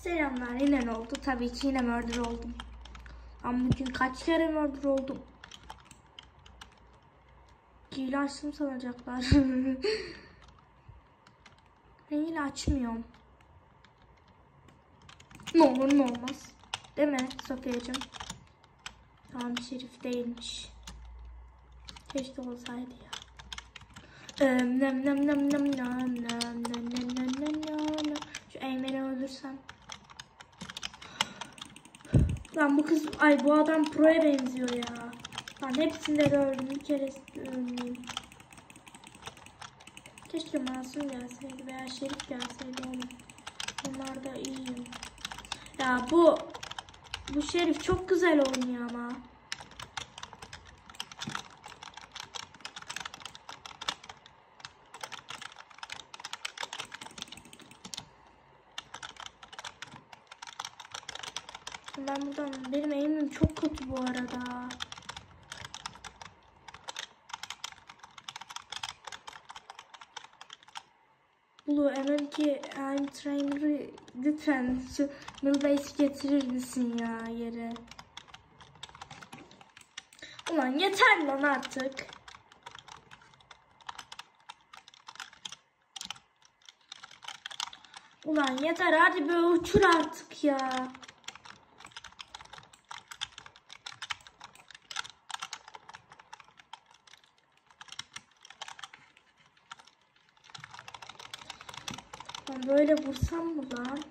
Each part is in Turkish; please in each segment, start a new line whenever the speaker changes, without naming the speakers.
Selamlar, yine ne oldu? Tabii ki yine murder oldum. Ama bugün kaç kere murder oldum? Hile açtım sanacaklar. Ben hile açmıyorum. Ne olur ne olmaz. Değil mi Sofyacığım? Tamam, Şerif değilmiş. Keşke olsaydı ya. Şu Eymen'i öldürsem. Lan bu kız, bu adam pro'ya benziyor ya. Lan hepsinde de öldüm, bir kere ölmeyeyim. Keşke Masum gelseydi veya Şerif gelseydi oğlum. Onlar da iyiyim. Ya bu Şerif çok güzel oynuyor ama. Ben buradan, benim aim'im çok kötü bu arada. Blue M12 I'm Trainer'ı lütfen şu Millbase getirir misin ya yere? Ulan yeter lan artık. Ulan yeter, hadi böyle uçur artık ya. Ben böyle vursam mı lan?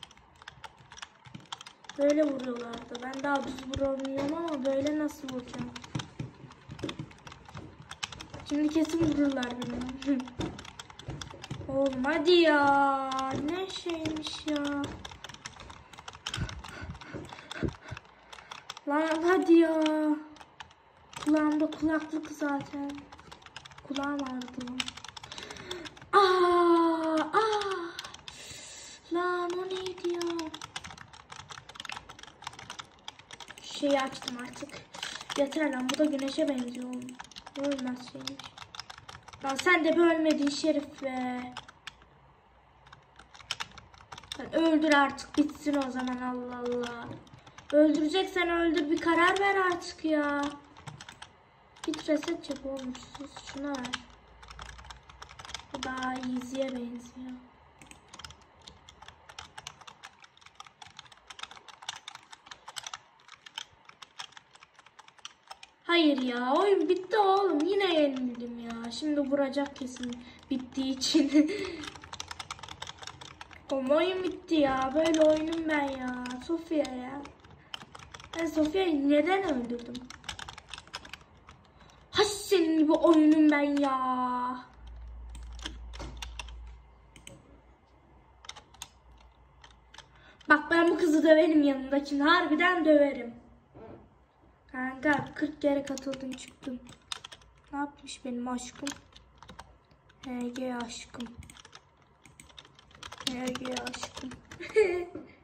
Böyle vuruyorlardı. Ben daha düz vuramıyorum ama böyle nasıl vuracağım? Şimdi kesin vururlar beni. Oğlum hadi ya. Ne şeymiş ya. Lan hadi ya. Kulağımda kulaklık zaten. Kulağım ağrıdı lan. Lan o neydi ya? Şeyi açtım artık. Yeter lan, bu da güneşe benziyor oğlum. Ölmez şeymiş. Lan sen de bölmedin Şerif be. Sen öldür artık, bitsin o zaman, Allah Allah. Öldüreceksen öldür, bir karar ver artık ya. Git reset yap oğlum, şuna ver. Bu daha easy'ye benziyor. Hayır ya, oyun bitti oğlum, yine yenildim ya. Şimdi vuracak kesin bittiği için. Oğlum oyun bitti ya, böyle oyunum ben ya. Sofya ya. Ben Sofya'yı neden öldürdüm? Ha senin gibi oyunum ben ya. Bak ben bu kızı döverim, yanındakini harbiden döverim. Kanka 40 kere katıldım çıktım. Ne yapmış benim aşkım? HG aşkım. HG aşkım.